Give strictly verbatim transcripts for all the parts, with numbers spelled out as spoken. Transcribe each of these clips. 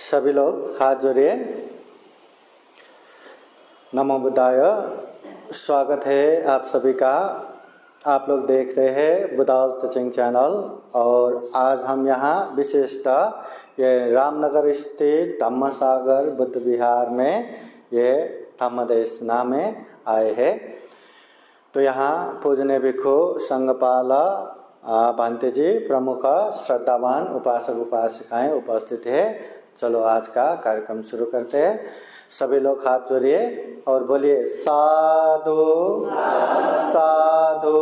सभी लोग हाथ जोड़िए। नमो बुद्धाय। स्वागत है आप सभी का। आप लोग देख रहे हैं बुद्धास टीचिंग चैनल और आज हम यहाँ विशेषतः ये रामनगर स्थित धम्मसागर बुद्ध विहार में ये धम्मदेशना में आए हैं। तो यहाँ पूजनीय भिक्षु संघपाला भांते जी प्रमुख श्रद्धावान उपासक उपासिकाएं उपस्थित है। चलो आज का कार्यक्रम शुरू करते हैं। सभी लोग हाथ जोड़िए और बोलिए साधु साधु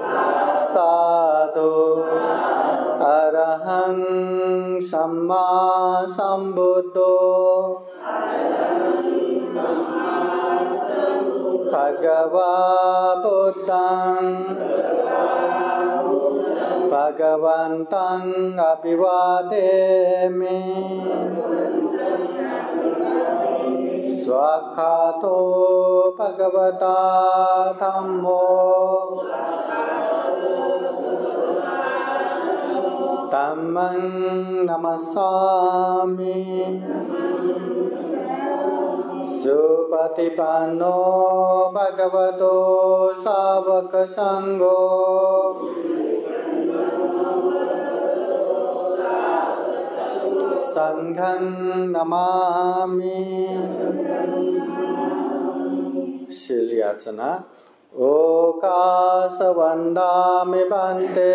साधु। अरहं सम्मा संबुद्धो भगवा बुद्धं भगवन्तं अभिवादेमि। स्वाक्षातो भगवता धम्मो धम्मं नमस्सामि। सुपतिपन्नो भगवतो सावक संघो संघं नमामि। शीलयाचना। ओकाश वन्दामि भन्ते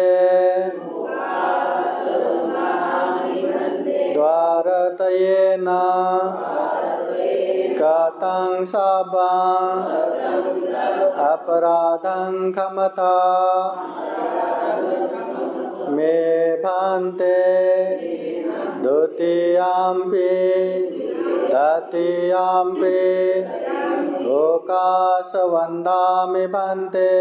द्वारतयेन गतं सभां अपराधं क्षमता मे भन्ते। द्वितीयाम्पि तृतीयाम्पि ओकाश वन्दामि भन्ते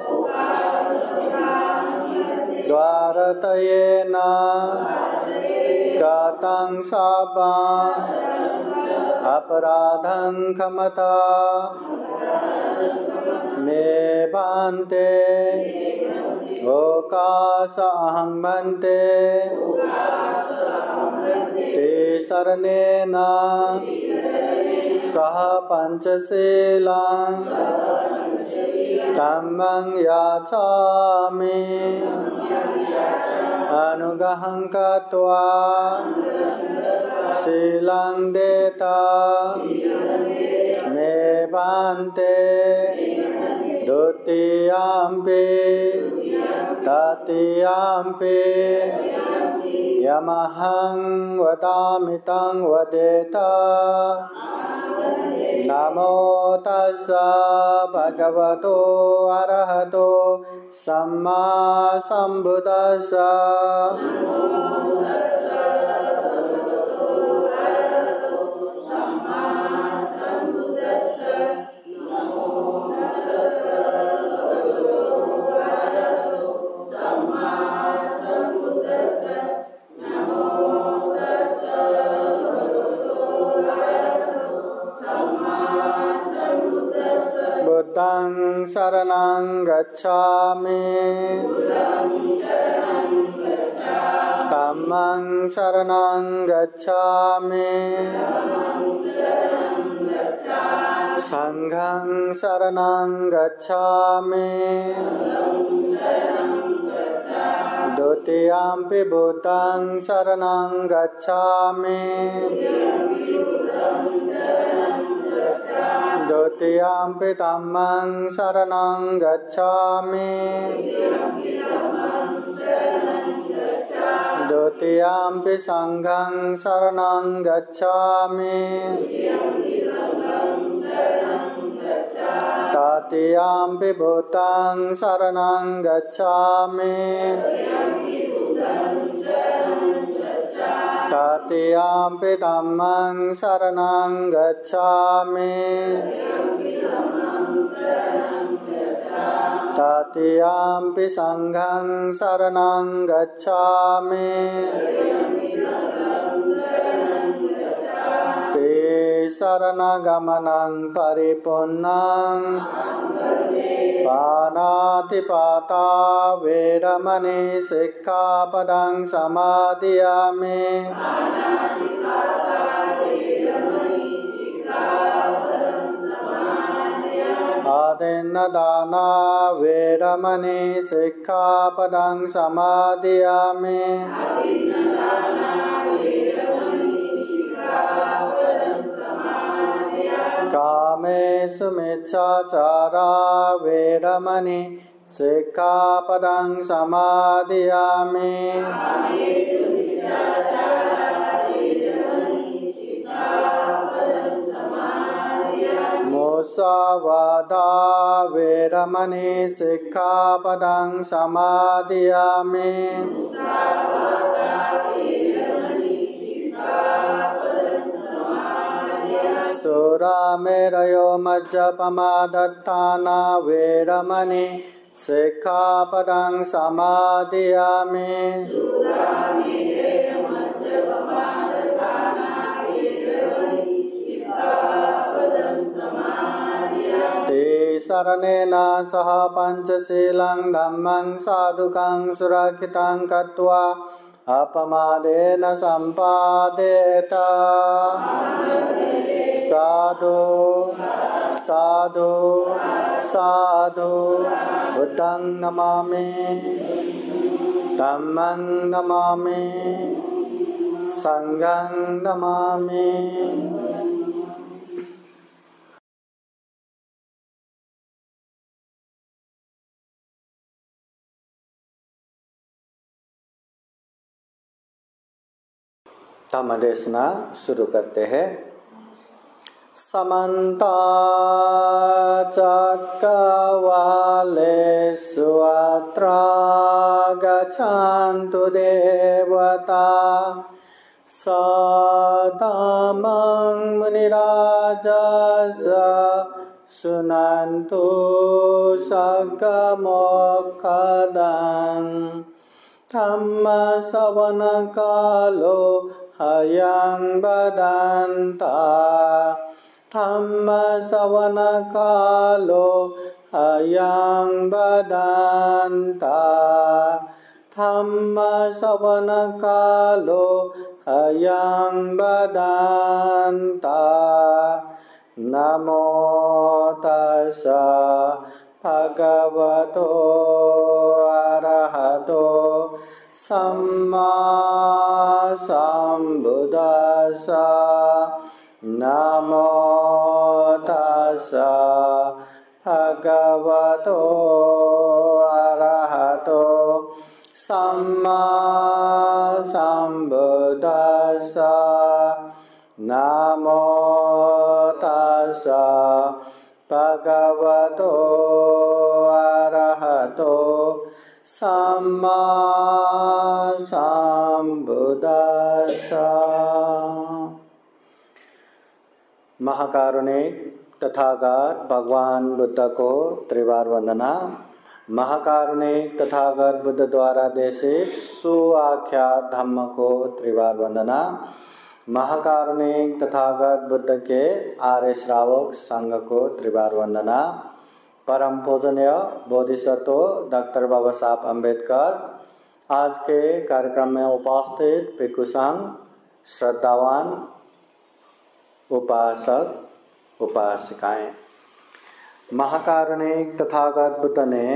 द्वारतयेन गतं सभां अपराधं क्षमता मे भन्ते। ओकाश अहं भन्ते ते शरणेन सह पंचशीलं धम्मं याचामि। अनुग्रहं कृत्वा शीलं देता मे भन्ते। द्वितीयाम्पि तृतीयाम्पि यमहं वदामि तं वदेत। नमो तस्सा भगवतो अरहतो सम्मा संबुद्दस्सा। बुद्धं शरणं गच्छामि धम्मं शरणं गच्छामि संघं शरणं गच्छामि। द्वितीयाम्पि बुद्धं शरणं गच्छामि द्वितीयाम्पि धम्मं शरणं गच्छामि द्वितीयाम्पि संघं शरणं गच्छामि तृतीयाम्पि बुद्धं शरणं गच्छामि तृतीयाम्पि धम्मं शरणं गच्छामि तृतीयाम्पि संघं शरणं गच्छामि। ते शरणगमनं परिपूर्णं पानातिपाता वेरमणि सिक्खापदं समादियामि। दाना वेरमणि सिक्खापदं समादियामि कामेषु मिच्छाचारा वेरमणि सिक्खापदं समादियामि मुसावादा वेरमणि सिक्खापदं समादियामि सुरामेरयो मज्जपमादत्ताना वेरमणि सिक्खापदं समादियामि ते शरणेन सह पञ्चशीलं धम्मं साधुकं सुरक्षितं कृत्वा अपमादेन सम्पादेत साधु साधु साधु बुद्धं नमामि धम्मं नमामि संघं नमामि। धम्म देशना शुरू करते हैं। समन्ता चक्रवालेषु अत्रा गच्छन्तु देवता सदामं मुनिराजस शृण्वन्तु सद्गमोक्षदं धम्मश्रवणकालो अयं वदन्ता धम्मश्रवणकालो अयं वदन्ता धम्मश्रवणकालो अयं वदन्ता नमो तस्सा भगवतो अरहतो सम्मा सम्बुद्धास्सा नमो तस्सा भगवतो अरहतो सम्मा सम्बुद्धास्सा नमो तस्सा भगवतो अरहतो सम्मा सम्बुद्धास्सा। महाकारुणिक तथागत भगवान बुद्ध को त्रिवार वंदना। महाकारुणिक तथागत बुद्ध द्वारा देशित सुआख्यात धम्म को त्रिवार वंदना। महाकारुणिक तथागत बुद्ध के आर्य श्रावक संघ को त्रिवार वंदना। परम पूजनीय बोधिसत्व डॉक्टर बाबा साहब अम्बेडकर आज के कार्यक्रम में उपस्थित भिक्षु संघ, श्रद्धावान उपासक उपासिकाएं। महाकारुणिक तथागत बुद्ध ने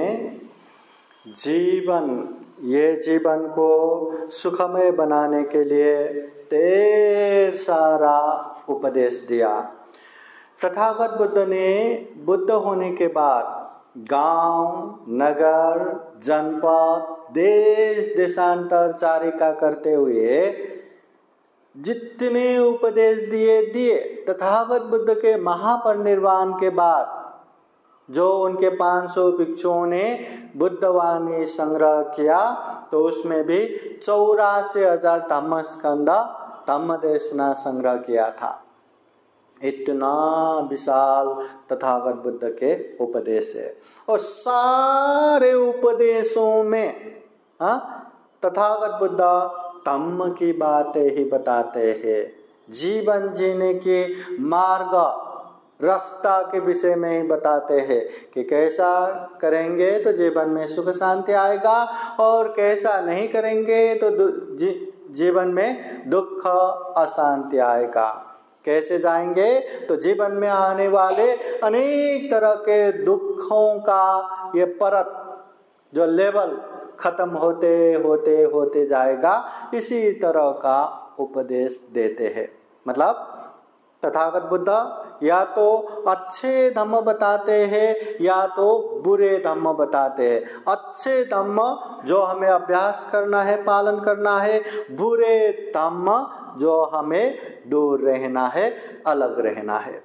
जीवन ये जीवन को सुखमय बनाने के लिए ढेर सारा उपदेश दिया। तथागत बुद्ध ने बुद्ध होने के बाद गांव, नगर, जनपद, देश देशांतर चारिका करते हुए जितने उपदेश दिए दिए तथागत बुद्ध के महापरिनिर्वाण के बाद जो उनके पाँच सौ भिक्षुओं ने बुद्धवाणी संग्रह किया तो उसमें भी चौरासी हजार धम्म स्कंद धम्म देशना संग्रह किया था। इतना विशाल तथागत बुद्ध के उपदेश है और सारे उपदेशों में हाँ तथागत बुद्ध धम्म की बातें ही बताते हैं। जीवन जीने के मार्ग रास्ता के विषय में ही बताते हैं कि कैसा करेंगे तो जीवन में सुख शांति आएगा और कैसा नहीं करेंगे तो जी, जीवन में दुख अशांति आएगा। कैसे जाएंगे? तो जीवन में आने वाले अनेक तरह के दुखों का ये परत जो लेवल खत्म होते होते होते जाएगा, इसी तरह का उपदेश देते हैं। मतलब तथागत बुद्ध या तो अच्छे धम्म बताते हैं या तो बुरे धम्म बताते हैं। अच्छे धम्म जो हमें अभ्यास करना है, पालन करना है, बुरे धम्म जो हमें दूर रहना है, अलग रहना है।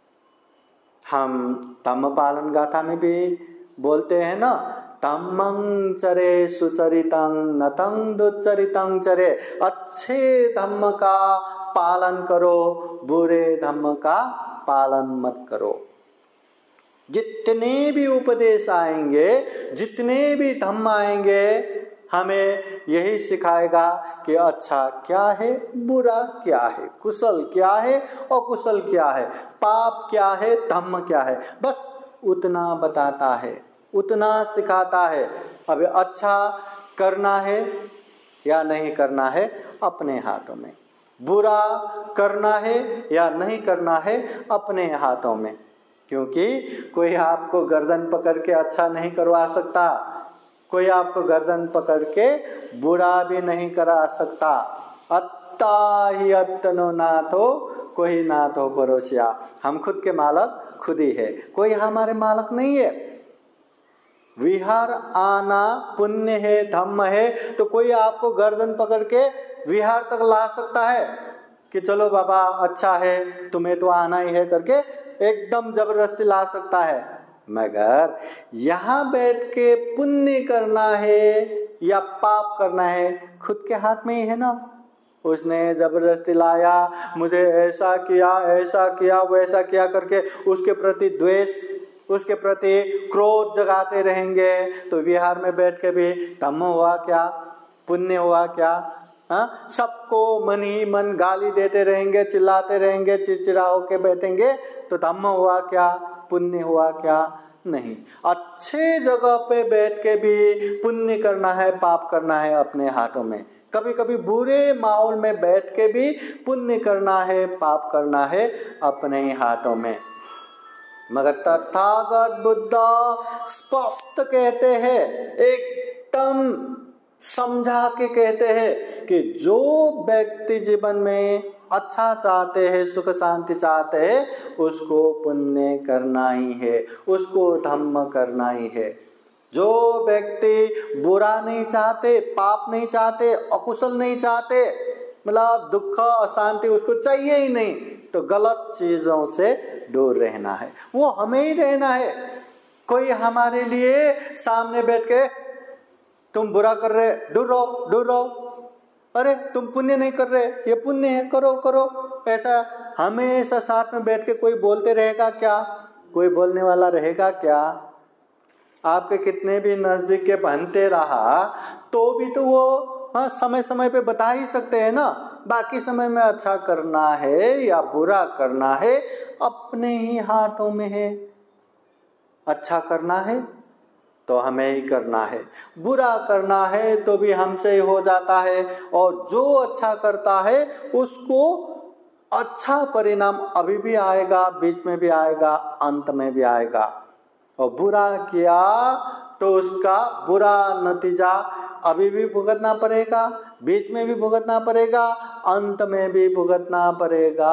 हम धम्म पालन गाथा में भी बोलते हैं ना, धम्मं चरे सुचरितं नतं दुच्चरितं चरे। अच्छे धम्म का पालन करो, बुरे धम्म का पालन मत करो। जितने भी उपदेश आएंगे, जितने भी धम्म आएंगे, हमें यही सिखाएगा कि अच्छा क्या है, बुरा क्या है, कुशल क्या है, अकुशल क्या है, पाप क्या है, धम्म क्या है, बस उतना बताता है, उतना सिखाता है। अब अच्छा करना है या नहीं करना है अपने हाथों में, बुरा करना है या नहीं करना है अपने हाथों में। क्योंकि कोई आपको गर्दन पकड़ के अच्छा नहीं करवा सकता, कोई आपको गर्दन पकड़ के बुरा भी नहीं करा सकता। अत्ता ही अत्तनो नाथो कोई नाथो परोसिया। हम खुद के मालक खुद ही है, कोई हमारे मालक नहीं है। विहार आना पुण्य है, धम्म है, तो कोई आपको गर्दन पकड़ के विहार तक ला सकता है कि चलो बाबा अच्छा है, तुम्हें तो आना ही है करके एकदम जबरदस्ती ला सकता है। मगर यहाँ बैठ के पुण्य करना है या पाप करना है खुद के हाथ में ही है ना। उसने जबरदस्ती लाया, मुझे ऐसा किया, ऐसा किया, वैसा किया करके उसके प्रति द्वेष, उसके प्रति क्रोध जगाते रहेंगे, तो विहार में बैठ के भी धम्म हुआ क्या, पुण्य हुआ क्या? हाँ, सबको मन ही मन गाली देते रहेंगे, चिल्लाते रहेंगे, चिड़चिड़ा होके बैठेंगे, तो धम्म हुआ क्या, पुण्य हुआ क्या? नहीं। अच्छे जगह पे बैठ के भी पुण्य करना है, पाप करना है अपने हाथों में। कभी कभी बुरे माहौल में बैठ के भी पुण्य करना है, पाप करना है अपने ही हाथों में। मगर तथागत बुद्ध स्पष्ट कहते हैं, एकदम समझा के कहते हैं कि जो व्यक्ति जीवन में अच्छा चाहते हैं, सुख शांति चाहते हैं, उसको पुण्य करना ही है, उसको धम्म करना ही है। जो व्यक्ति बुरा नहीं चाहते, पाप नहीं चाहते, अकुशल नहीं चाहते, मतलब दुख अशांति उसको चाहिए ही नहीं, तो गलत चीजों से दूर रहना है, वो हमें ही रहना है। कोई हमारे लिए सामने बैठ के तुम बुरा कर रहे, दूर रहो, दूर रहो, अरे तुम पुण्य नहीं कर रहे, ये पुण्य है, करो करो, ऐसा हमेशा साथ में बैठ के कोई बोलते रहेगा क्या? कोई बोलने वाला रहेगा क्या? आपके कितने भी नजदीक के बनते रहा तो भी तो वो हाँ समय समय पे बता ही सकते हैं ना। बाकी समय में अच्छा करना है या बुरा करना है अपने ही हाथों में है। अच्छा करना है तो हमें ही करना है, बुरा करना है तो भी हमसे ही हो जाता है। और जो अच्छा करता है उसको अच्छा परिणाम अभी भी आएगा, बीच में भी आएगा, अंत में भी आएगा। और बुरा किया तो उसका बुरा नतीजा अभी भी भुगतना पड़ेगा, बीच में भी भुगतना पड़ेगा, अंत में भी भुगतना पड़ेगा।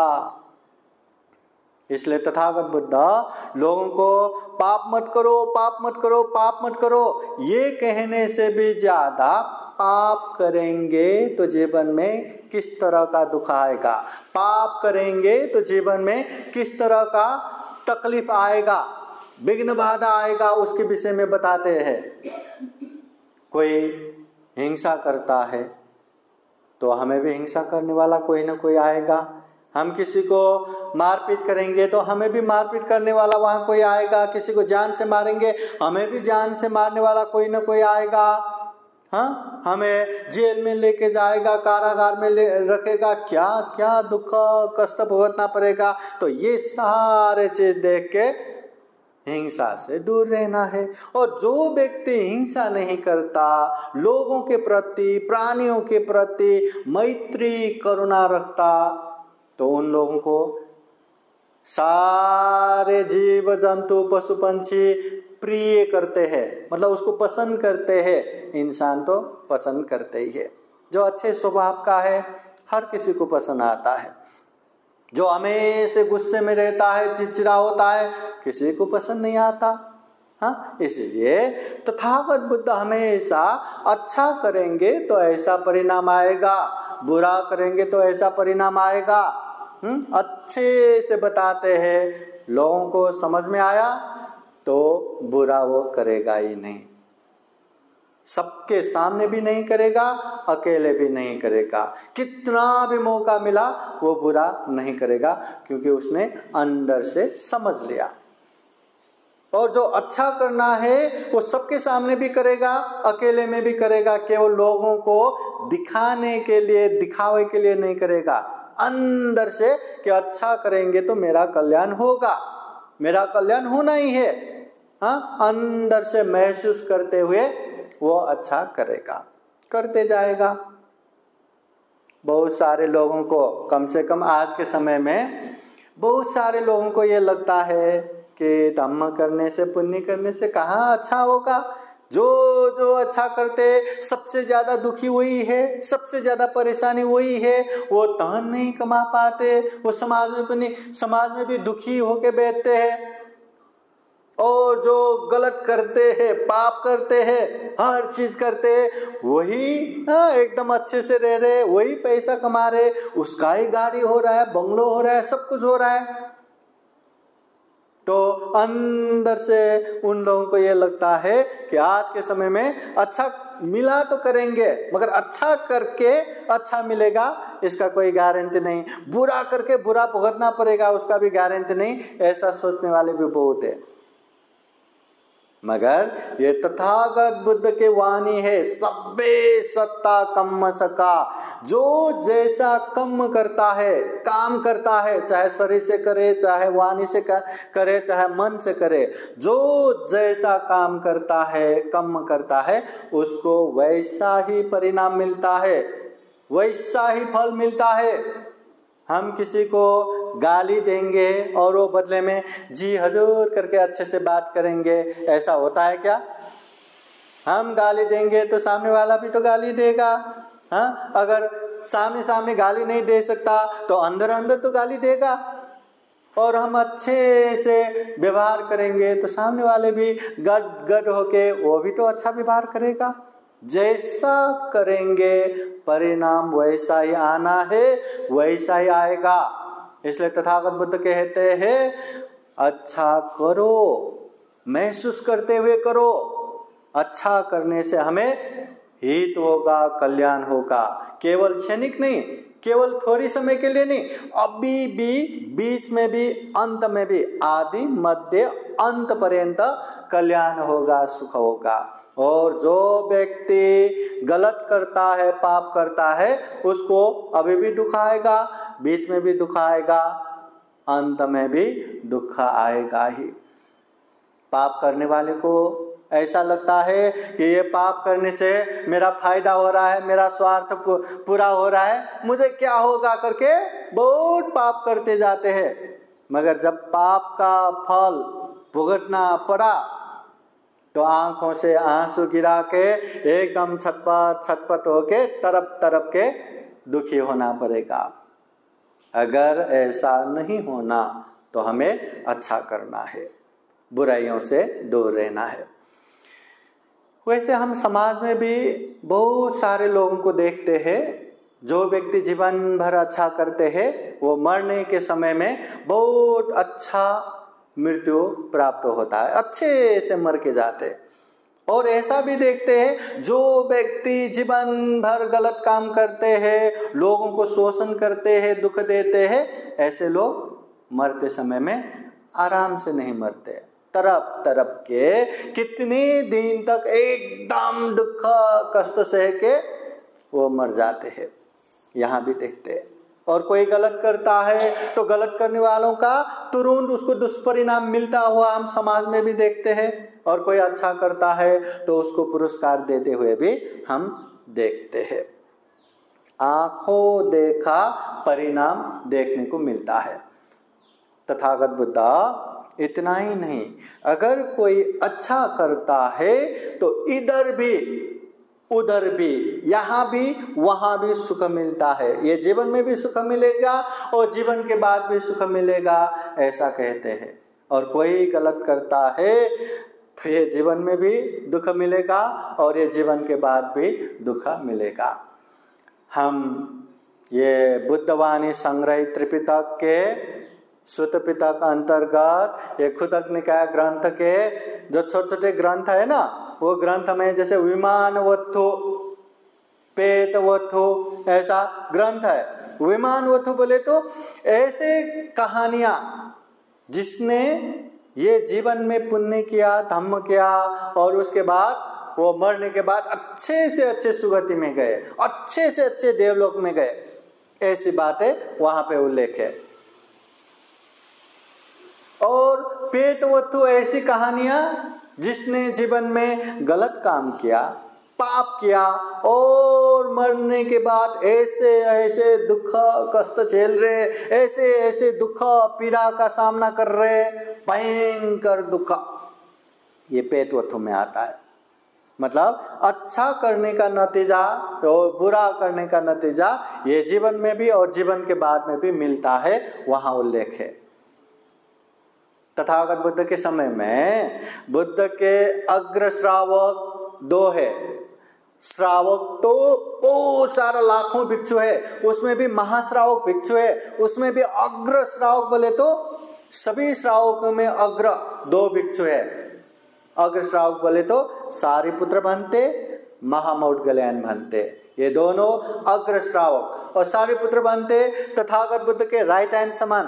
इसलिए तथागत बुद्ध लोगों को पाप मत करो, पाप मत करो, पाप मत करो ये कहने से भी ज्यादा पाप करेंगे तो जीवन में किस तरह का दुख आएगा, पाप करेंगे तो जीवन में किस तरह का तकलीफ आएगा, विघ्न बाधा आएगा, उसके विषय में बताते हैं। कोई हिंसा करता है तो हमें भी हिंसा करने वाला कोई ना कोई आएगा। हम किसी को मारपीट करेंगे तो हमें भी मारपीट करने वाला वहां कोई आएगा। किसी को जान से मारेंगे हमें भी जान से मारने वाला कोई ना कोई आएगा। हाँ, हमें जेल में लेके जाएगा, कारागार में ले रखेगा, क्या क्या दुख कष्ट भुगतना पड़ेगा। तो ये सारे चीज देख के हिंसा से दूर रहना है। और जो व्यक्ति हिंसा नहीं करता, लोगों के प्रति, प्राणियों के प्रति मैत्री करुणा रखता, तो उन लोगों को सारे जीव जंतु पशु पंछी प्रिय करते हैं, मतलब उसको पसंद करते हैं। इंसान तो पसंद करते ही है। जो अच्छे स्वभाव का है हर किसी को पसंद आता है। जो हमेशा गुस्से में रहता है, चिड़चिड़ा होता है, किसी को पसंद नहीं आता। हाँ, इसलिए तथागत बुद्ध हमेशा अच्छा करेंगे तो ऐसा परिणाम आएगा, बुरा करेंगे तो ऐसा परिणाम आएगा। हम्म अच्छे से बताते हैं, लोगों को समझ में आया तो बुरा वो करेगा ही नहीं। सबके सामने भी नहीं करेगा, अकेले भी नहीं करेगा। कितना भी मौका मिला वो बुरा नहीं करेगा, क्योंकि उसने अंदर से समझ लिया। और जो अच्छा करना है वो सबके सामने भी करेगा, अकेले में भी करेगा। केवल लोगों को दिखाने के लिए, दिखावे के लिए नहीं करेगा। अंदर से कि अच्छा करेंगे तो मेरा कल्याण होगा, मेरा कल्याण होना ही है। हाँ, अंदर से महसूस करते हुए वो अच्छा करेगा, करते जाएगा। बहुत सारे लोगों को, कम से कम आज के समय में बहुत सारे लोगों को ये लगता है कि धम्म करने से, पुण्य करने से कहाँ अच्छा होगा। जो जो अच्छा करते सबसे ज्यादा दुखी वही है, सबसे ज्यादा परेशानी वही है। वो धन नहीं कमा पाते, वो समाज में भी नहीं, समाज में भी दुखी होके बैठते हैं। और जो गलत करते हैं, पाप करते हैं, हर चीज करते हैं, वही हाँ एकदम अच्छे से रह रहे, वही पैसा कमा रहे, उसका ही गाड़ी हो रहा है, बंगलो हो रहा है, सब कुछ हो रहा है। तो अंदर से उन लोगों को ये लगता है कि आज के समय में अच्छा मिला तो करेंगे, मगर अच्छा करके अच्छा मिलेगा इसका कोई गारंटी नहीं। बुरा करके बुरा भुगतना पड़ेगा उसका भी गारंटी नहीं। ऐसा सोचने वाले भी बहुत है। मगर ये तथागत बुद्ध के वाणी है, सब्बे सत्ता कम्म सका। जो जैसा कम करता है, काम करता है, चाहे शरीर से करे, चाहे वाणी से करे, चाहे मन से करे, जो जैसा काम करता है, कम करता है, उसको वैसा ही परिणाम मिलता है, वैसा ही फल मिलता है। हम किसी को गाली देंगे और वो बदले में जी हजूर करके अच्छे से बात करेंगे, ऐसा होता है क्या? हम गाली देंगे तो सामने वाला भी तो गाली देगा। हाँ, अगर सामने सामने गाली नहीं दे सकता तो अंदर अंदर तो गाली देगा। और हम अच्छे से व्यवहार करेंगे तो सामने वाले भी गड गड होके वो भी तो अच्छा व्यवहार करेगा। जैसा करेंगे परिणाम वैसा ही आना है, वैसा ही आएगा। इसलिए तथागत बुद्ध कहते हैं अच्छा करो, महसूस करते हुए करो। अच्छा करने से हमें हित होगा, कल्याण होगा। केवल क्षणिक नहीं, केवल थोड़ी समय के लिए नहीं, अभी भी, बीच में भी, अंत में भी, आदि मध्य अंत पर्यंत कल्याण होगा, सुख होगा। और जो व्यक्ति गलत करता है, पाप करता है, उसको अभी भी दुख आएगा, बीच में भी दुख आएगा, अंत में भी दुख आएगा ही। पाप करने वाले को ऐसा लगता है कि ये पाप करने से मेरा फायदा हो रहा है, मेरा स्वार्थ पूरा हो रहा है, मुझे क्या होगा करके बहुत पाप करते जाते हैं। मगर जब पाप का फल भुगतना पड़ा तो आंखों से आंसू गिरा के एकदम छटपट छटपट होके तरफ तरफ के दुखी होना पड़ेगा। अगर ऐसा नहीं होना तो हमें अच्छा करना है, बुराइयों से दूर रहना है। वैसे हम समाज में भी बहुत सारे लोगों को देखते हैं, जो व्यक्ति जीवन भर अच्छा करते हैं वो मरने के समय में बहुत अच्छा मृत्यु प्राप्त होता है, अच्छे से मर के जाते। और ऐसा भी देखते हैं जो व्यक्ति जीवन भर गलत काम करते हैं, लोगों को शोषण करते हैं, दुख देते हैं, ऐसे लोग मरते समय में आराम से नहीं मरते, तरफ तरफ के कितने दिन तक एकदम दुख कष्ट सह के वो मर जाते हैं। यहाँ भी देखते हैं। और कोई गलत करता है तो गलत करने वालों का तुरंत उसको दुष्परिणाम मिलता हुआ हम समाज में भी देखते हैं। और कोई अच्छा करता है तो उसको पुरस्कार देते हुए भी हम देखते हैं। आंखों देखा परिणाम देखने को मिलता है। तथागत बुद्ध इतना ही नहीं, अगर कोई अच्छा करता है तो इधर भी उधर भी, यहाँ भी वहाँ भी सुख मिलता है। ये जीवन में भी सुख मिलेगा और जीवन के बाद भी सुख मिलेगा, ऐसा कहते हैं। और कोई गलत करता है तो ये जीवन में भी दुख मिलेगा और ये जीवन के बाद भी दुख मिलेगा। हम ये बुद्धवाणी संग्रह त्रिपिटक के श्रुत पिटक अंतर्गत ये खुदक निकाय ग्रंथ के जो छोटे छोटे ग्रंथ है ना, वो ग्रंथ में जैसे विमान वत्थु, पेट वत्थु, ऐसा ग्रंथ है। विमान वत्थु बोले तो ऐसे कहानियां जिसने ये जीवन में पुण्य किया, धम्म किया और उसके बाद वो मरने के बाद अच्छे से अच्छे सुगति में गए, अच्छे से अच्छे देवलोक में गए, ऐसी बातें वहां पे उल्लेख है। और पेट वत्थु ऐसी कहानियां जिसने जीवन में गलत काम किया, पाप किया और मरने के बाद ऐसे ऐसे दुख कष्ट झेल रहे, ऐसे ऐसे दुख पीड़ा का सामना कर रहे, भयंकर दुख, ये पेट वत्थु में आता है। मतलब अच्छा करने का नतीजा और बुरा करने का नतीजा ये जीवन में भी और जीवन के बाद में भी मिलता है, वहां उल्लेख है। तथागत बुद्ध के समय में बुद्ध के अग्र श्रावक दो है। श्रावक तो बहुत सारा लाखों भिक्षु है, उसमें भी महाश्रावक भिक्षु है, उसमें भी अग्र श्रावक बोले तो सभी श्रावकों में अग्र दो भिक्षु है। अग्र श्रावक बोले तो सारिपुत्र भंते, महामौदगल्यायन भंते, ये दोनों अग्र श्रावक। और सारिपुत्र भंते तथागत बुद्ध के राइट हैंड समान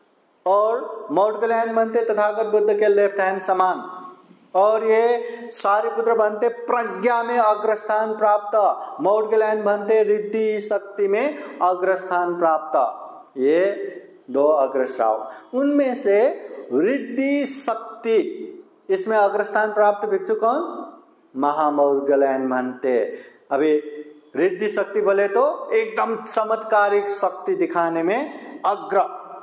और मौदगल्यायन भंते तथागत बुद्ध के लेफ्ट हैंड समान। और ये सारिपुत्र भंते प्रज्ञा में अग्रस्थान प्राप्त, मौदगल्यायन भंते रिद्धि शक्ति में अग्रस्थान प्राप्त, ये दो अग्रश्रावक। उनमें से रिद्धि शक्ति इसमें अग्रस्थान प्राप्त भिक्षु कौन? महामौदगल्यायन भंते। अभी रिद्धि शक्ति बोले तो एकदम चमत्कारिक शक्ति दिखाने में अग्र,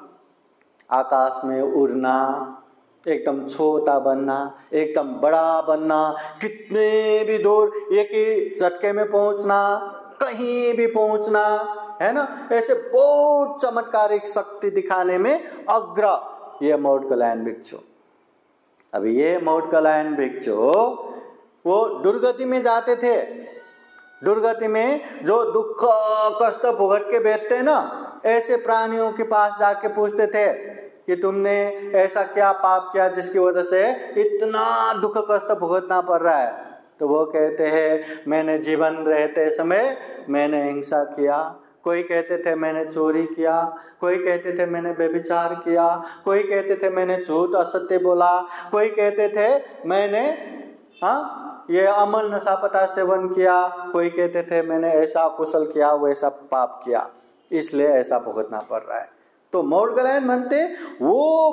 आकाश में उड़ना, एकदम छोटा बनना, एकदम बड़ा बनना, कितने भी दूर एक ही झटके में पहुंचना, कहीं भी पहुंचना, है ना, ऐसे बहुत चमत्कारिक शक्ति दिखाने में अग्र, ये मौदगल्यायन भिक्षु। अभी ये मौदगल्यायन भिक्षु वो दुर्गति में जाते थे। दुर्गति में जो दुख कष्ट भुगत के बैठते ना, ऐसे प्राणियों के पास जाके पूछते थे कि तुमने ऐसा क्या पाप किया जिसकी वजह से इतना दुख कष्ट भुगतना पड़ रहा है। तो वो कहते हैं मैंने जीवन रहते समय मैंने हिंसा किया, कोई कहते थे मैंने चोरी किया, कोई कहते थे मैंने व्यभिचार किया, कोई कहते थे मैंने झूठ असत्य बोला, कोई कहते थे मैंने हाँ ये अमल नशापता सेवन किया, कोई कहते थे मैंने ऐसा कुशल किया, वैसा पाप किया, इसलिए ऐसा भुगतना पड़ रहा है। तो मौदगल्यायन भंते वो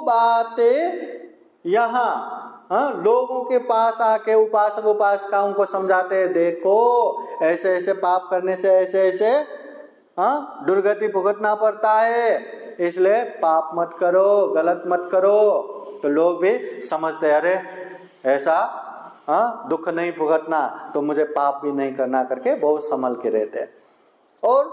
बातें यहाँ हाँ लोगों के पास आके उपासक उपासिकाओं को समझाते हैं, देखो ऐसे ऐसे पाप करने से ऐसे ऐसे हाँ दुर्गति भुगतना पड़ता है, इसलिए पाप मत करो, गलत मत करो। तो लोग भी समझते अरे ऐसा हाँ दुख नहीं भुगतना तो मुझे पाप भी नहीं करना करके बहुत संभल के रहते। और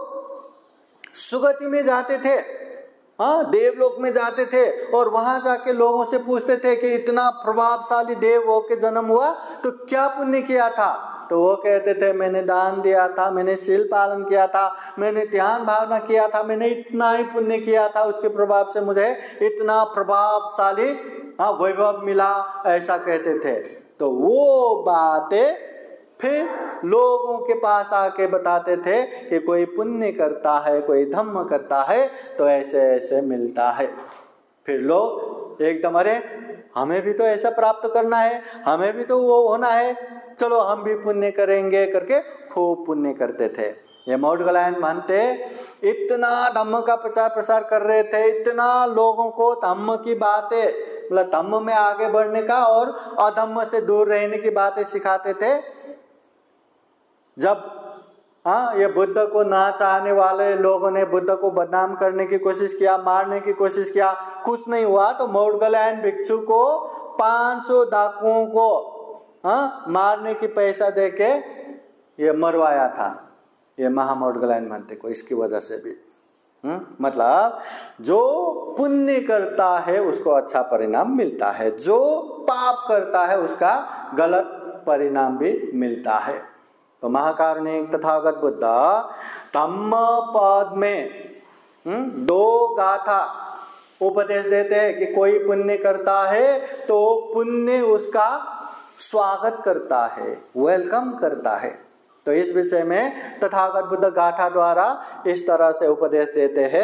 सुगति में जाते थे, हाँ देवलोक में जाते थे और वहां जाके लोगों से पूछते थे कि इतना प्रभावशाली देव हो के जन्म हुआ तो क्या पुण्य किया था। तो वो कहते थे मैंने दान दिया था, मैंने शील पालन किया था, मैंने ध्यान भावना किया था, मैंने इतना ही पुण्य किया था, उसके प्रभाव से मुझे इतना प्रभावशाली हाँ वैभव मिला, ऐसा कहते थे। तो वो बातें फिर लोगों के पास आके बताते थे कि कोई पुण्य करता है, कोई धम्म करता है तो ऐसे ऐसे मिलता है। फिर लोग एकदम अरे हमें भी तो ऐसा प्राप्त करना है, हमें भी तो वो होना है, चलो हम भी पुण्य करेंगे करके खूब पुण्य करते थे। ये मौदगल्यायन भंते इतना धम्म का प्रचार प्रसार कर रहे थे, इतना लोगों को धम्म की बातें मतलब धम्म में आगे बढ़ने का और अधम्म से दूर रहने की बातें सिखाते थे। जब हाँ, ये बुद्ध को ना चाहने वाले लोगों ने बुद्ध को बदनाम करने की कोशिश किया, मारने की कोशिश किया, कुछ नहीं हुआ तो मोडगलायन भिक्षु को पाँच सौ डाकुओं को हाँ मारने की पैसा देके ये मरवाया था, ये महामोडगलायन मनते को, इसकी वजह से भी हम्म मतलब जो पुण्य करता है उसको अच्छा परिणाम मिलता है, जो पाप करता है उसका गलत परिणाम भी मिलता है। तो महाकारुणिक तथागत बुद्ध धम्म पद में हम्म दो गाथा उपदेश देते हैं कि कोई पुण्य करता है तो पुण्य उसका स्वागत करता है, वेलकम करता है। तो इस विषय में तथागत बुद्ध गाथा द्वारा इस तरह से उपदेश देते हैं।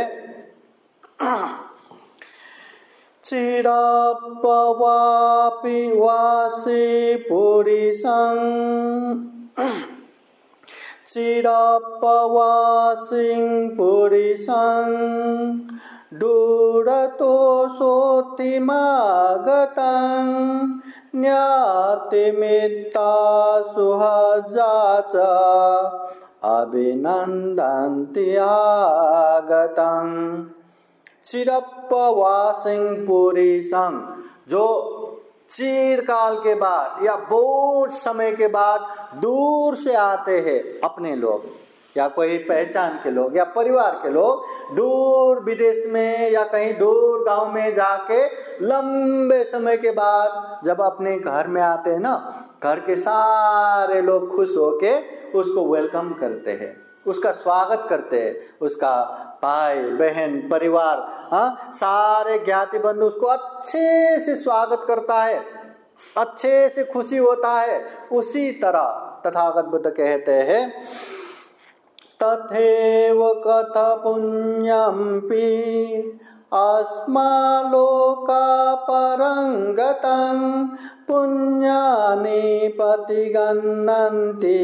चिरपवापि वासी पुरीसं चिरपवासिं पुरीसं दूरतो सोतिमागतं न्यातिमित्ता सुहजा च अभिनन्दन्ति आगतं। चिरपवासिं पुरीसं, जो चिरकाल के बाद या बहुत समय के बाद दूर से आते हैं अपने लोग या कोई पहचान के लोग या परिवार के लोग, दूर विदेश में या कहीं दूर गांव में जाके लंबे समय के बाद जब अपने घर में आते हैं ना, घर के सारे लोग खुश होके उसको वेलकम करते हैं, उसका स्वागत करते हैं, उसका भाई बहन परिवार हाँ सारे ज्ञाति बंधु उसको अच्छे से स्वागत करता है, अच्छे से खुशी होता है। उसी तरह तथागत बुद्ध कहते हैं तथैव कथ पुण्यंपि अस्मालोका परंगतं पुण्यानि प्रतिगन्नन्ति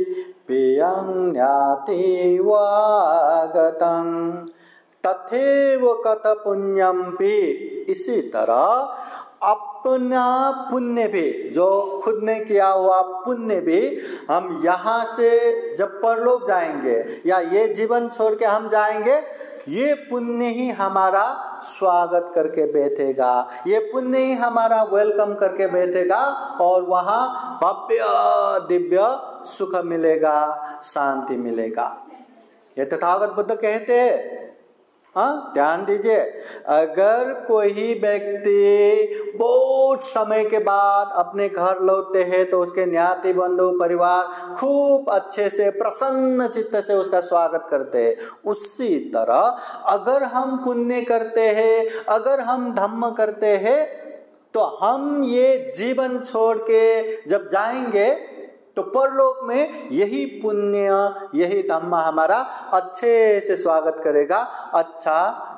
पियंज्ञाति वागतं। तथैव कथ पुण्यंपि, इसी तरह अपना पुण्य भी, जो खुद ने किया हुआ पुण्य भी हम यहाँ से जब परलोक जाएंगे या ये जीवन छोड़ के हम जाएंगे, ये पुण्य ही हमारा स्वागत करके बैठेगा, ये पुण्य ही हमारा वेलकम करके बैठेगा और वहाँ भव्य दिव्य सुख मिलेगा, शांति मिलेगा। ये तथागत बुद्ध कहते हैं। हाँ ध्यान दीजिए, अगर कोई व्यक्ति बहुत समय के बाद अपने घर लौटते हैं तो उसके ज्ञाति बंधु परिवार खूब अच्छे से प्रसन्न चित्त से उसका स्वागत करते हैं। उसी तरह अगर हम पुण्य करते हैं, अगर हम धम्म करते हैं, तो हम ये जीवन छोड़ के जब जाएंगे तो परलोक में यही पुण्य यही धम्म हमारा अच्छे से स्वागत करेगा, अच्छा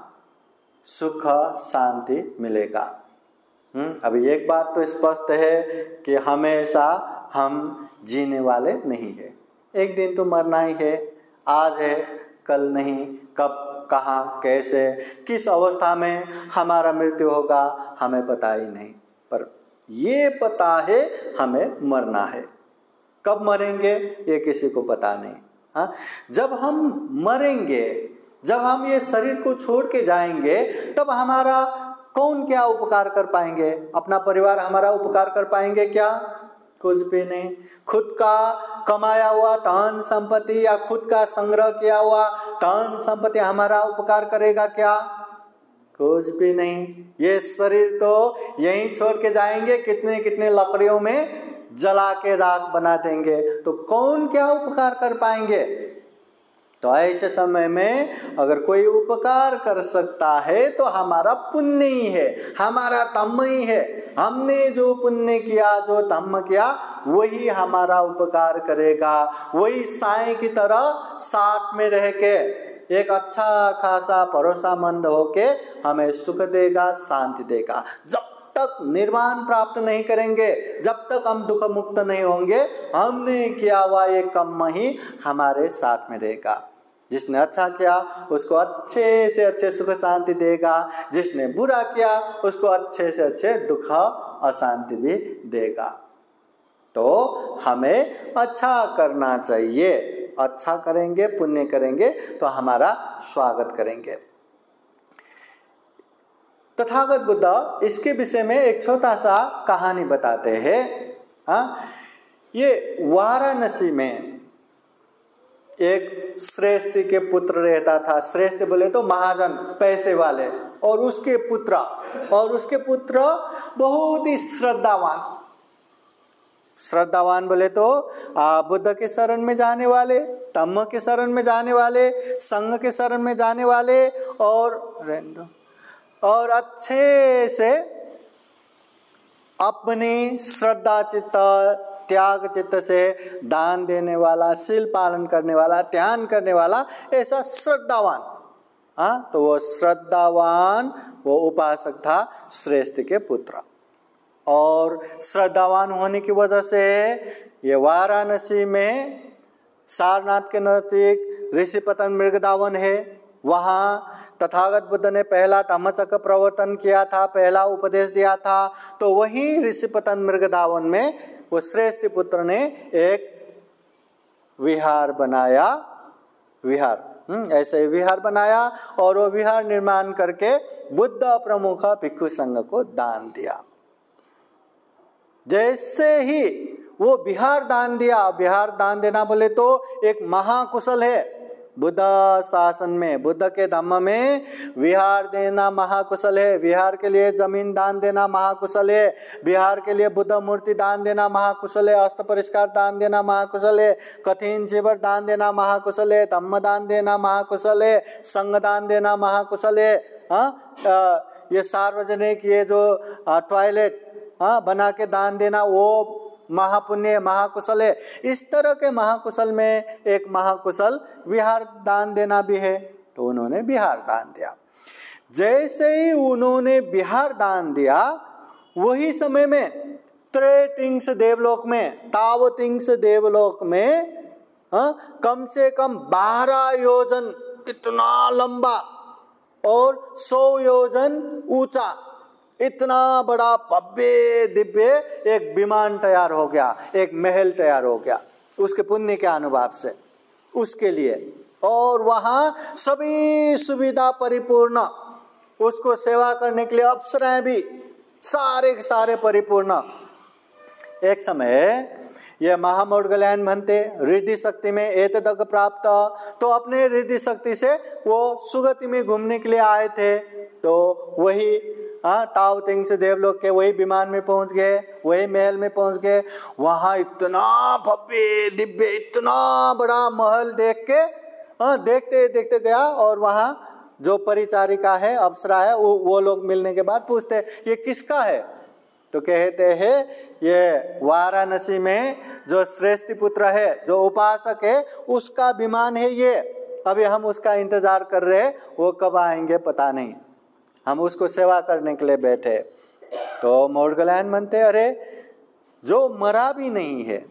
सुख शांति मिलेगा। हम्म अभी एक बात तो स्पष्ट है कि हमेशा हम जीने वाले नहीं है, एक दिन तो मरना ही है, आज है कल नहीं, कब कहाँ कैसे किस अवस्था में हमारा मृत्यु होगा हमें पता ही नहीं, पर ये पता है हमें मरना है। कब मरेंगे ये किसी को पता नहीं। हाँ जब हम मरेंगे, जब हम ये शरीर को छोड़ के जाएंगे, तब हमारा कौन क्या उपकार कर पाएंगे? अपना परिवार हमारा उपकार कर पाएंगे क्या? कुछ भी नहीं। खुद का कमाया हुआ धन संपत्ति या खुद का संग्रह किया हुआ धन संपत्ति हमारा उपकार करेगा क्या? कुछ भी नहीं। ये शरीर तो यहीं छोड़ के जाएंगे, कितने कितने लकड़ियों में जला के राख बना देंगे, तो कौन क्या उपकार कर पाएंगे? तो ऐसे समय में अगर कोई उपकार कर सकता है तो हमारा पुण्य ही है, हमारा धम्म ही है। हमने जो पुण्य किया, जो धम्म किया, वही हमारा उपकार करेगा, वही साईं की तरह साथ में रह के एक अच्छा खासा भरोसामंद होके हमें सुख देगा, शांति देगा। जब तक निर्वाण प्राप्त नहीं करेंगे, जब तक हम दुख मुक्त नहीं होंगे, हमने किया हुआ ये कर्म ही हमारे साथ में रहेगा। जिसने अच्छा किया उसको अच्छे से अच्छे सुख शांति देगा, जिसने बुरा किया उसको अच्छे से अच्छे दुख अशांति भी देगा। तो हमें अच्छा करना चाहिए, अच्छा करेंगे, पुण्य करेंगे तो हमारा स्वागत करेंगे। तथागत बुद्ध इसके विषय में एक छोटा सा कहानी बताते हैं। हाँ, ये वाराणसी में एक श्रेष्ठ के पुत्र रहता था। श्रेष्ठ बोले तो महाजन, पैसे वाले, और उसके पुत्र और उसके पुत्र बहुत ही श्रद्धावान। श्रद्धावान बोले तो आ, बुद्ध के शरण में जाने वाले, धम्म के शरण में जाने वाले, संघ के शरण में जाने वाले, और और अच्छे से अपनी श्रद्धा चित्त, त्याग चित्त से दान देने वाला, शील पालन करने वाला, ध्यान करने वाला, ऐसा श्रद्धावान। हाँ, तो वो श्रद्धावान वो उपासक था, श्रेष्ठ के पुत्र। और श्रद्धावान होने की वजह से ये वाराणसी में सारनाथ के नजदीक ऋषिपतन मृगदावन है। वहाँ तथागत बुद्ध ने पहला धम्मचक्र प्रवर्तन किया था, पहला उपदेश दिया था। तो वही ऋषिपतन मृगदावन में वो श्रेष्ठ पुत्र ने एक विहार बनाया। विहार हम्म ऐसे विहार बनाया और वो विहार निर्माण करके बुद्ध प्रमुख भिक्षु संघ को दान दिया। जैसे ही वो विहार दान दिया, विहार दान देना बोले तो एक महाकुशल है। बुद्ध शासन में, बुद्ध के धम्म में विहार देना महाकुशल है। विहार के लिए जमीन दान देना महाकुशल है। विहार के लिए बुद्ध मूर्ति दान देना महाकुशल है। अस्त्र परिष्कार दान देना महाकुशल है। कठिन शिविर दान देना महाकुशल है। धम्म दान देना महाकुशल है। संघ दान देना महाकुशल है। हाँ, ये सार्वजनिक ये जो टॉयलेट हाँ बना के दान देना वो महापुण्य महाकुशल है। इस तरह के महाकुशल में एक महाकुशल विहार दान देना भी है। तो उन्होंने विहार दान दिया। जैसे ही उन्होंने विहार दान दिया, वही समय में त्रेटिंग्स देवलोक में, तावतिंग्स देवलोक में हाँ, कम से कम बारह योजन इतना लंबा और सौ योजन ऊंचा, इतना बड़ा भव्य दिव्य एक विमान तैयार हो गया, एक महल तैयार हो गया उसके पुण्य के अनुभव से, उसके लिए। और वहाँ सभी सुविधा परिपूर्ण, उसको सेवा करने के लिए अप्सराएं भी सारे सारे परिपूर्ण। एक समय ये महामौदगल्यायन भन्ते रिद्धि शक्ति में एतदग प्राप्त, तो अपने रिद्धि शक्ति से वो सुगति में घूमने के लिए आए थे। तो वही हाँ तावतिंग से देवलोक के वही विमान में पहुंच गए, वही महल में पहुंच गए। वहां इतना भव्य दिव्य इतना बड़ा महल देख के हाँ देखते देखते गया। और वहां जो परिचारिका है, अप्सरा है, वो वो लोग मिलने के बाद पूछते ये किसका है? तो कहते हैं ये वाराणसी में जो श्रेष्ठ पुत्र है, जो उपासक है, उसका विमान है ये। अभी हम उसका इंतजार कर रहे हैं, वो कब आएंगे पता नहीं, हम उसको सेवा करने के लिए बैठे। तो मौदगल्यायन मनते अरे जो मरा भी नहीं है,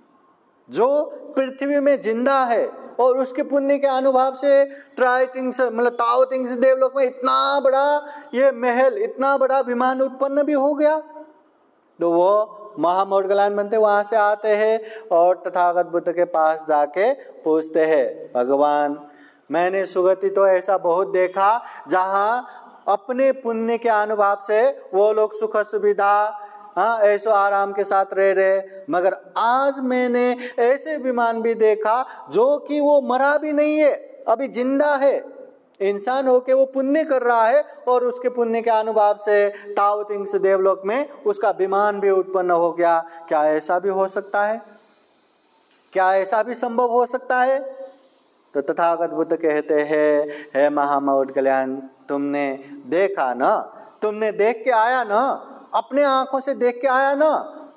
जो पृथ्वी में जिंदा है और उसके पुण्य के अनुभव से त्राइटिंग्स मतलब तावतिंग्स देवलोक में इतना बड़ा ये महल, इतना बड़ा विमान उत्पन्न भी हो गया। तो वो महामौदगल्यायन मनते वहां से आते हैं और तथागत बुद्ध के पास जाके पूछते हैं, भगवान मैंने सुगति तो ऐसा बहुत देखा जहां अपने पुण्य के अनुभव से वो लोग सुख सुविधा हाँ ऐसो आराम के साथ रह रहे, मगर आज मैंने ऐसे विमान भी देखा जो कि वो मरा भी नहीं है, अभी जिंदा है, इंसान होके वो पुण्य कर रहा है और उसके पुण्य के अनुभव से तावतिंग्स देवलोक में उसका विमान भी उत्पन्न हो गया। क्या ऐसा भी हो सकता है? क्या ऐसा भी संभव हो सकता है? तो तथागत बुद्ध कहते हैं, हे महामौदगल्यायन तुमने देखा ना, तुमने देख के आया ना, अपने आंखों से देख के आया ना?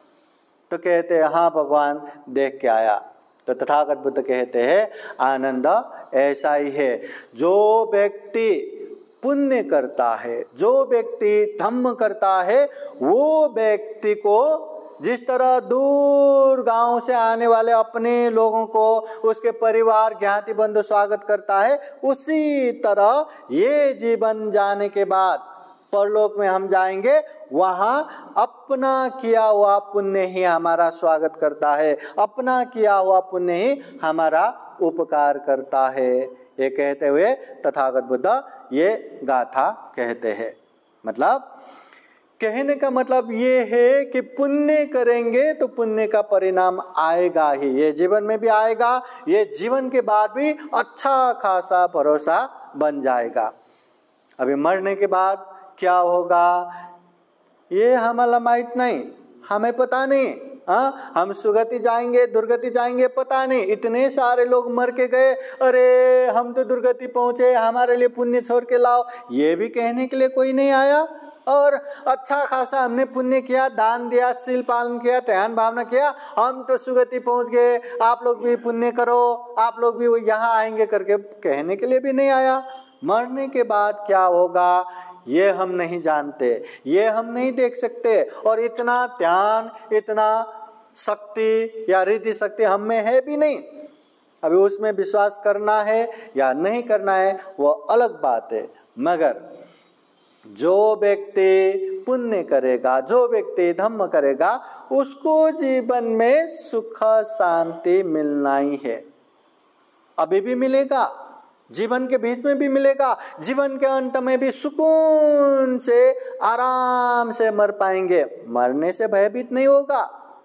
तो कहते हैं हाँ भगवान देख के आया। तो तथागत बुद्ध कहते हैं आनंद ऐसा ही है, जो व्यक्ति पुण्य करता है, जो व्यक्ति धम्म करता है, वो व्यक्ति को जिस तरह दूर गांव से आने वाले अपने लोगों को उसके परिवार ज्ञाति बंधु स्वागत करता है, उसी तरह ये जीवन जाने के बाद परलोक में हम जाएंगे, वहां अपना किया हुआ पुण्य ही हमारा स्वागत करता है, अपना किया हुआ पुण्य ही हमारा उपकार करता है। ये कहते हुए तथागत बुद्ध ये गाथा कहते हैं। मतलब कहने का मतलब ये है कि पुण्य करेंगे तो पुण्य का परिणाम आएगा ही, ये जीवन में भी आएगा, ये जीवन के बाद भी अच्छा खासा भरोसा बन जाएगा। अभी मरने के बाद क्या होगा ये हमारा माहित नहीं, हमें पता नहीं। हाँ, हम सुगति जाएंगे दुर्गति जाएंगे पता नहीं। इतने सारे लोग मर के गए, अरे हम तो दुर्गति पहुंचे, हमारे लिए पुण्य छोड़ के लाओ, ये भी कहने के लिए कोई नहीं आया। और अच्छा खासा हमने पुण्य किया, दान दिया, शील पालन किया, ध्यान भावना किया, हम तो सुगति पहुंच गए, आप लोग भी पुण्य करो, आप लोग भी यहाँ आएंगे करके कहने के लिए भी नहीं आया। मरने के बाद क्या होगा ये हम नहीं जानते, ये हम नहीं देख सकते। और इतना ध्यान, इतना शक्ति या रिद्धि शक्ति हम में है भी नहीं। अभी उसमें विश्वास करना है या नहीं करना है वो अलग बात है। मगर जो व्यक्ति पुण्य करेगा, जो व्यक्ति धम्म करेगा, उसको जीवन में सुख शांति मिलना ही है। अभी भी मिलेगा, जीवन के बीच में भी मिलेगा, जीवन के अंत में भी सुकून से आराम से मर पाएंगे, मरने से भयभीत नहीं होगा।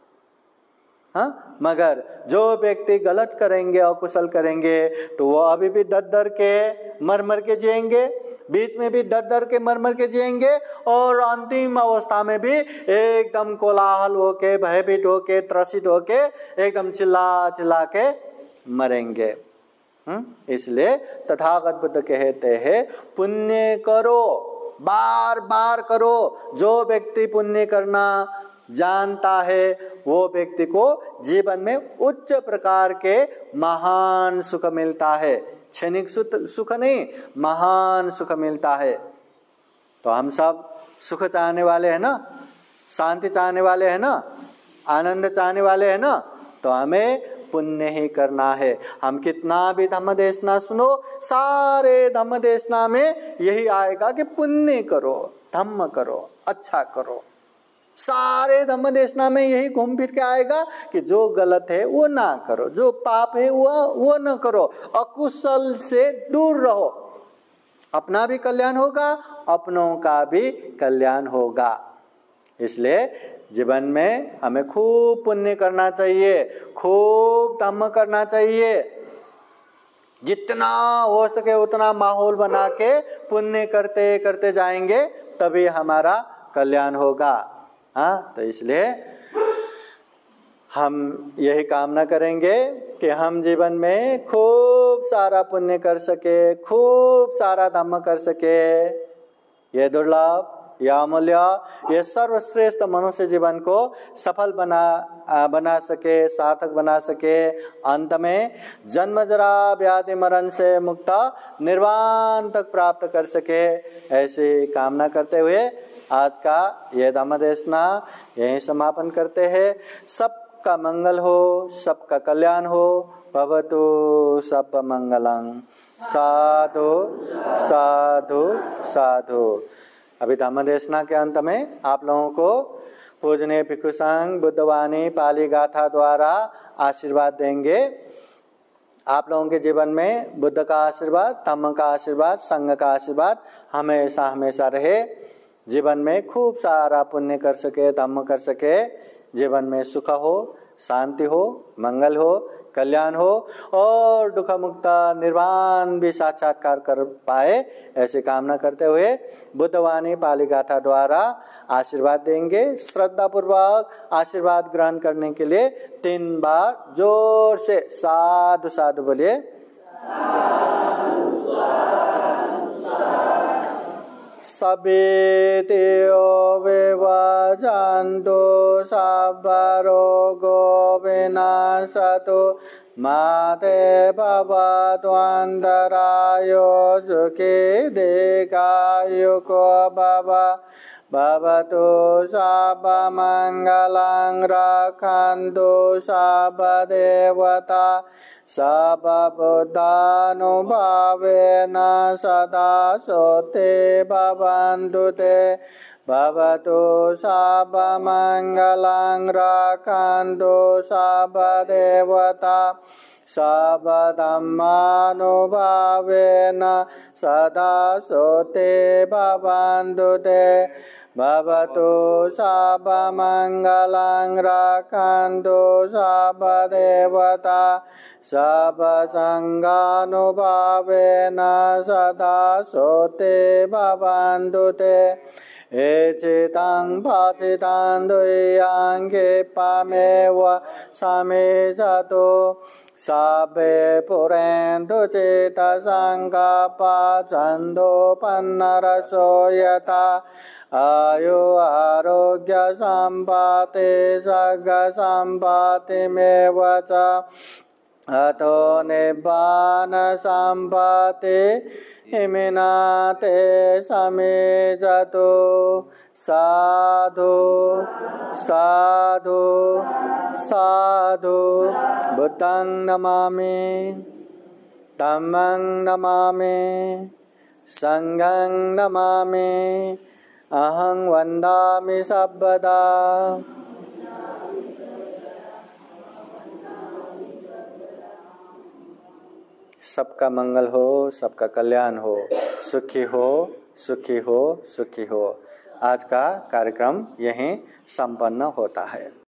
हाँ, मगर जो व्यक्ति गलत करेंगे, अकुशल करेंगे, तो वो अभी भी डर डर के मर मर के जिएंगे, बीच में भी डर डर के मर मर के जिएंगे, और अंतिम अवस्था में भी एकदम कोलाहल होके, भयभीत होके, त्रसित होके एकदम चिल्ला चिल्ला के मरेंगे। हम्म, इसलिए तथागत बुद्ध कहते हैं पुण्य करो, बार बार करो। जो व्यक्ति पुण्य करना जानता है वो व्यक्ति को जीवन में उच्च प्रकार के महान सुख मिलता है। क्षणिक सुख नहीं, महान सुख मिलता है। तो हम सब सुख चाहने वाले हैं ना, शांति चाहने वाले हैं ना, आनंद चाहने वाले हैं ना, तो हमें पुण्य ही करना है। हम कितना भी धम्म देशना सुनो, सारे धम्म देशना में यही आएगा कि पुण्य करो, धम्म करो, अच्छा करो। सारे धम्म देशना में यही घूम फिर के आएगा कि जो गलत है वो ना करो, जो पाप है वो वो न करो, अकुशल से दूर रहो। अपना भी कल्याण होगा, अपनों का भी कल्याण होगा। इसलिए जीवन में हमें खूब पुण्य करना चाहिए, खूब धम्म करना चाहिए। जितना हो सके उतना माहौल बना के पुण्य करते करते जाएंगे, तभी हमारा कल्याण होगा। हाँ, तो इसलिए हम यही कामना करेंगे कि हम जीवन में खूब सारा पुण्य कर सके, खूब सारा धम्म कर सके। ये दुर्लभ, यह अमूल्य, ये सर्वश्रेष्ठ मनुष्य जीवन को सफल बना बना सके, सार्थक बना सके। अंत में जन्म जरा व्याधि मरण से मुक्त निर्वाण तक प्राप्त कर सके, ऐसी कामना करते हुए आज का यह धम्म देशना यहीं समापन करते हैं। सबका मंगल हो, सबका कल्याण हो। भवतु सब मंगलं। साधु साधु साधु। अभी धम्म देशना के अंत में आप लोगों को पूजनीय भिक्षु संघ बुद्धवाणी पाली गाथा द्वारा आशीर्वाद देंगे। आप लोगों के जीवन में बुद्ध का आशीर्वाद, धम्म का आशीर्वाद, संघ का आशीर्वाद हमेशा हमेशा रहे। जीवन में खूब सारा पुण्य कर सके, धम्म कर सके, जीवन में सुख हो, शांति हो, मंगल हो, कल्याण हो, और दुख मुक्त निर्वाण भी साक्षात्कार कर पाए, ऐसी कामना करते हुए बुद्धवाणी पाली गाथा द्वारा आशीर्वाद देंगे। श्रद्धा पूर्वक आशीर्वाद ग्रहण करने के लिए तीन बार जोर से साधु साधु बोलिए। सभेतेयो विभाजन्तु सब्बा रोगो विनाशतु माते भवतु अन्तरायो सुखी दीर्घायुको भव। भवतु सर्वमङ्गलं रक्षन्तु सर्वदेवता सर्वबुद्धानुभावेन सदा सोते भवन्तु ते। भवतु सर्वमङ्गलं रक्षन्तु सर्वदेवता सर्वधम्मानुभावेन सदा सोते भवन्तु ते भवतु सर्वमङ्गलं रक्षन्तु सर्वदेवता सर्वसङ्गानुभावेन सदा सोते भवन्तु ते एचितं भासितं दुय्यं क्षिपमेव समेषतु साभे पुरेन्दु चित्तसङ्कपा छन्दोपन्नरसो यथा आयु आरोग्य सम्पत्ति सर्गसम्पत्तिमेव च अतो निब्बान सम्पत्ति इमिनाते समेजतो साधु साधु साधु बुद्धं नमामि धम्मं नमामि संघं नमामि अहं वन्दामि सर्वदा। सबका मंगल हो, सबका कल्याण हो, सुखी हो सुखी हो सुखी हो। आज का कार्यक्रम यहीं संपन्न होता है।